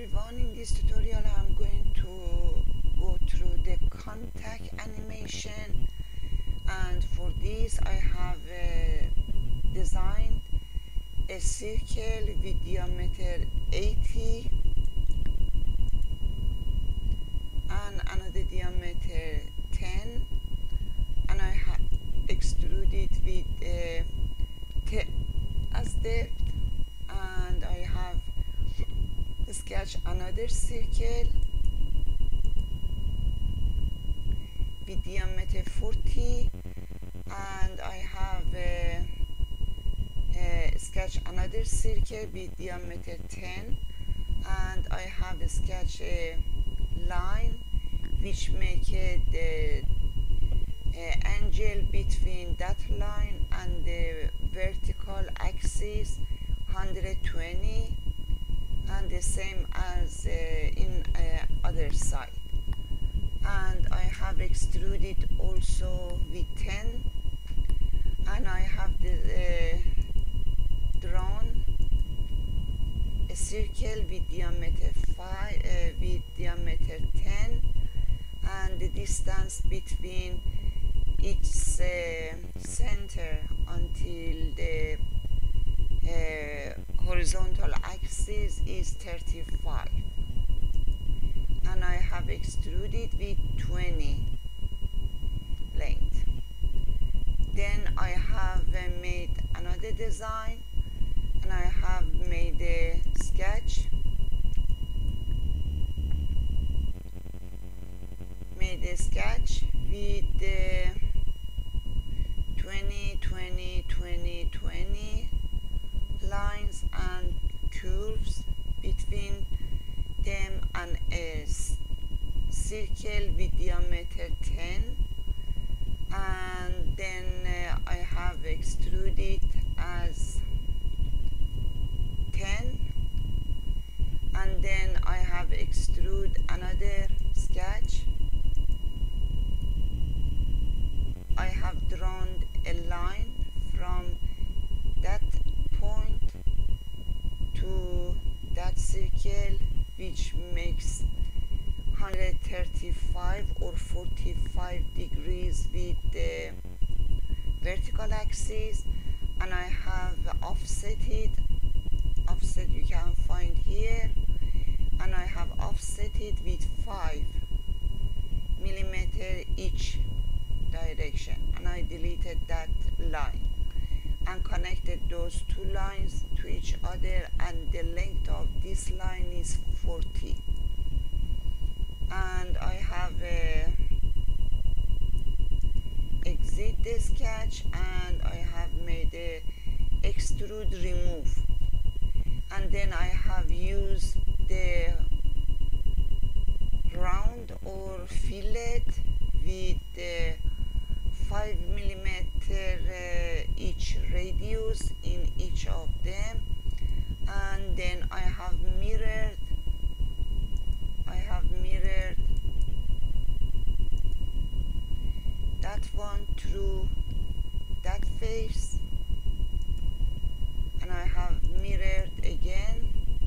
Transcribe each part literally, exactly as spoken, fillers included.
everyone. In this tutorial I'm going to go through the contact animation, and for this I have uh, designed a circle with diameter eighty and another diameter ten, and I have extruded with uh, ten as depth, and I have sketch another circle with diameter forty, and I have uh, uh, sketch another circle with diameter ten, and I have sketch a line which make it the uh, angle between that line and the vertical axis one hundred twenty, and the same as uh, in uh, other side. And I have extruded also with ten, and I have the, uh, drawn a circle with diameter five uh, with diameter ten, and the distance between each uh, center until the uh, horizontal axis is thirty-five, and I have extruded with twenty length. Then I have uh, made another design, and I have made a sketch made a sketch with the twenty twenty twenty twenty lines and curves between them, and a circle with diameter ten, and then uh, I have extruded as ten, and then I have extrude another sketch. I have drawn a line from that point to that circle, which makes one hundred thirty-five or forty-five degrees with the vertical axis, and I have offsetted offset you can find here, and I have offsetted with five millimeter each direction, and I deleted that line and connected those two lines to each other, and the length of this line is forty. And I have uh, exit the sketch, and I have made a extrude remove, and then I have used the round or fillet with the five millimeter uh, each radius in each of them, and then I have mirrored I have mirrored that one through that face, and I have mirrored again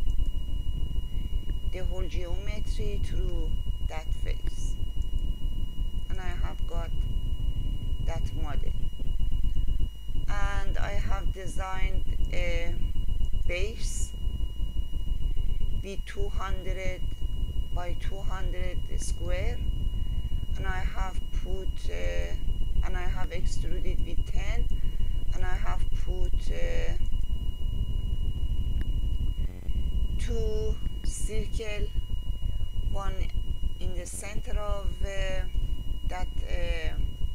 the whole geometry through that face, and I have got that model. And I have designed a base with two hundred by two hundred square, and I have put uh, and I have extruded with ten, and I have put uh, two circle, one in the center of uh, that uh,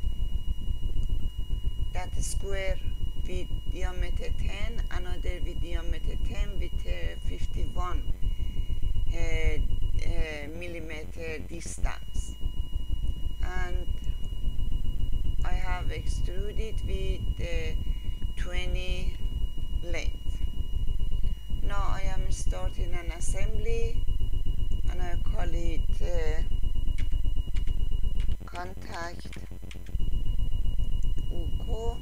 that square with diameter ten, another with diameter ten with uh, fifty-one uh, uh, millimeter distance, and I have extruded with uh, twenty length. Now I am starting an assembly, and I call it uh, contact UCO,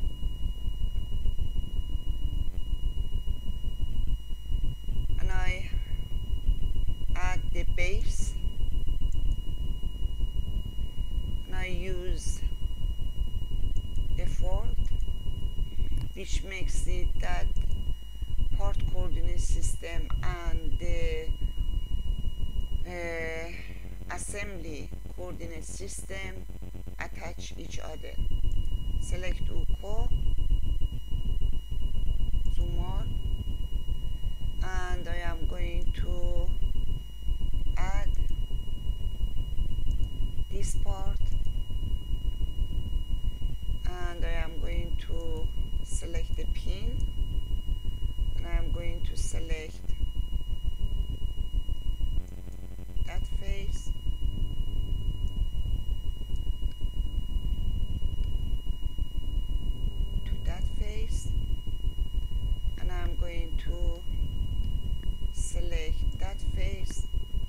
and I add the base, and I use default, which makes it that part coordinate system and the uh, assembly coordinate system attach each other. Select OK, zoom out, and I am going to add this part, and I am going to select the pin, and I am going to select that face, to that face, and I am going to select that face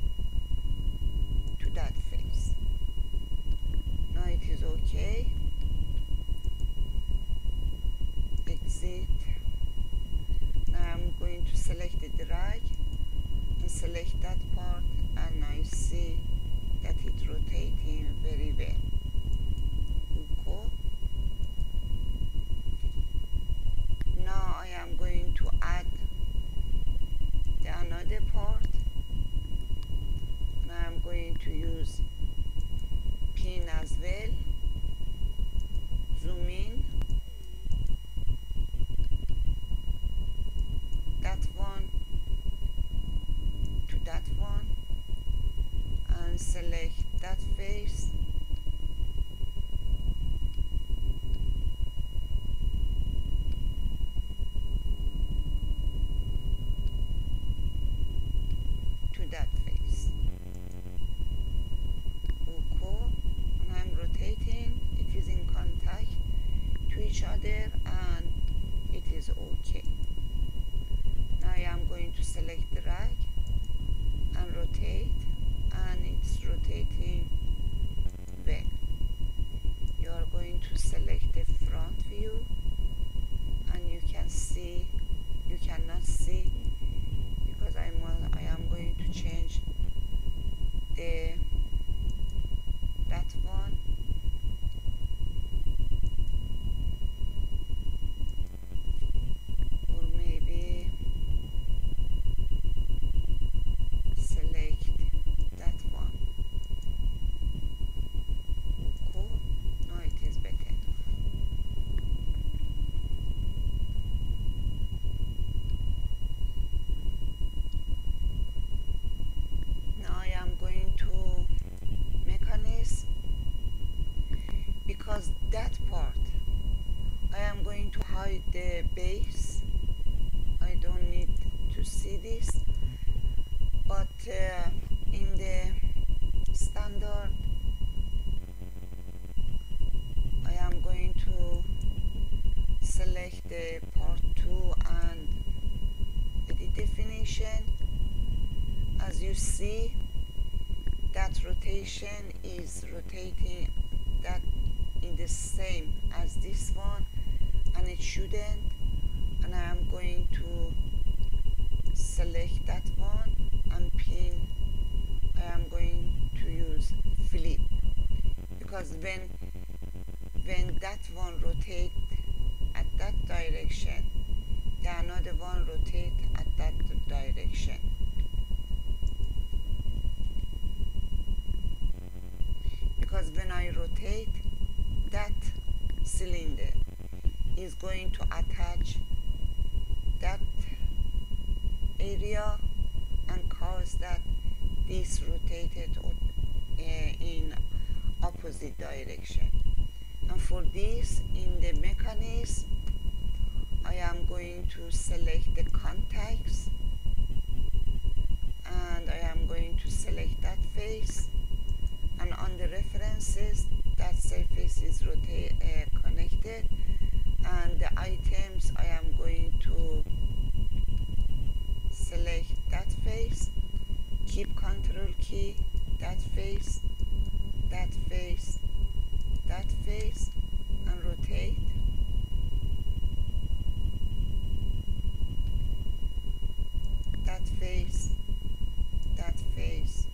to that face. Now it is okay. Exit. Now I'm going to select the drag and select that part, and I see that it's rotating very well. OK. Now I am going to add the another part, and I am going to use pin as well. Zoom in, that one to that one, and select that face, to that face. OK, and I'm rotating, it is in contact to each other, and it is OK. Now I am going to select drag and rotate, and it's rotating well. You are going to select the front view, and you can see, you cannot see because I'm, I am going to change the that one. Or maybe select that one. OK, now it is better. Now I am going to mechanism, because that part I am going to hide the base. I don't need to see this, but uh, in the standard I am going to select the part two and edit definition. As you see, that rotation is rotating that in the same as this one, and it shouldn't, and I am going to select that one and pin. I am going to use flip, because when when that one rotate at that direction, the another one rotate at that direction. Because when I rotate, that cylinder is going to attach that area and cause that this rotated uh, in opposite direction. And for this, in the mechanism, I am going to select the contacts, and I am going to select that face, and on the references that surface is rotate, uh, connected, and the items I am going to select that face, keep control key, that face, that face, that face, and rotate. That face, that face,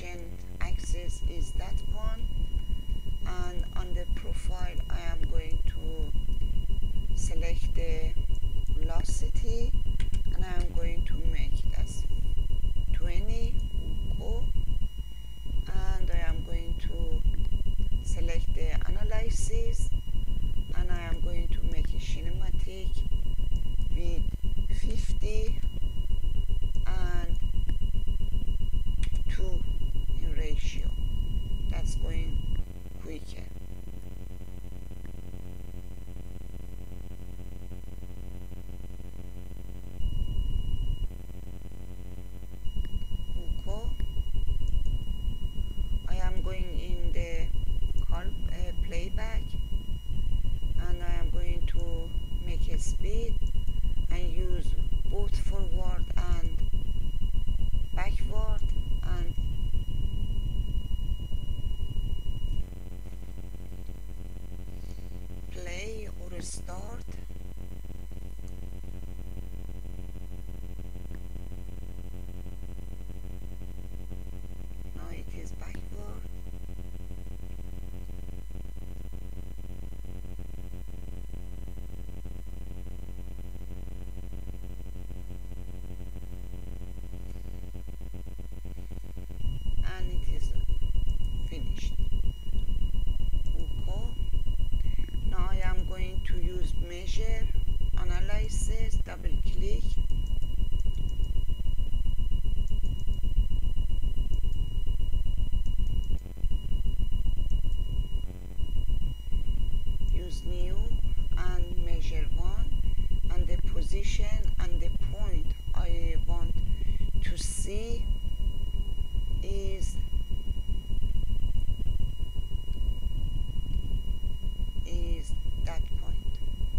rotation axis is that one, and on the profile I am going to select the velocity, and I am going to make it as twenty U K, and I am going to select the analysis, and I am going to make a kinematic with fifty and two in ratio. That's going quicker. U K. I am going in the call, uh, playback, and I am going to make a speed and use both forward and backward, and play or start. Now it is backward. And it is finished. Okay. Now I am going to use measure, analysis, double click, use new and measure one, and the position and the point I want to see is is that point.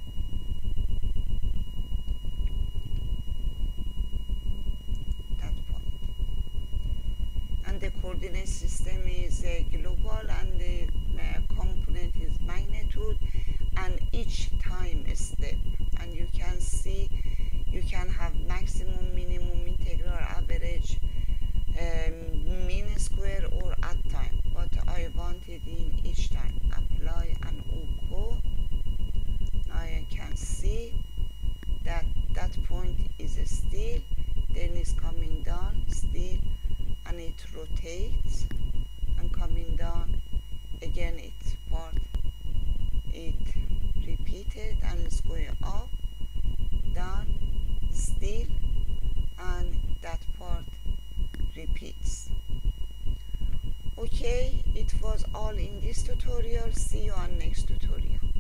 That point. And the coordinate system is uh, global, and the uh, component is magnitude, and each time step. And you can see you can have maximum, minimum, integral, average, um, mean square, or at time, but I wanted in each time. Apply and OK. Now I can see that that point is still, then it's coming down still, and it rotates and coming down again. It's part, it repeated, and it's going up, down, still, and that part repeats. Okay, it was all in this tutorial. See you on next tutorial.